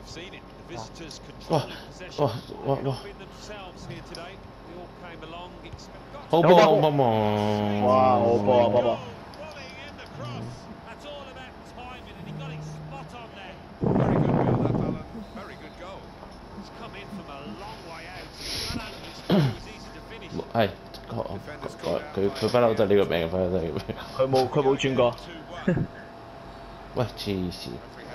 哇哇哇哇！好波好波望！ 哇，好波啊，波波！ 係佢不嬲都係呢個名，不嬲都係呢個名。 佢冇轉過。 喂，黐線！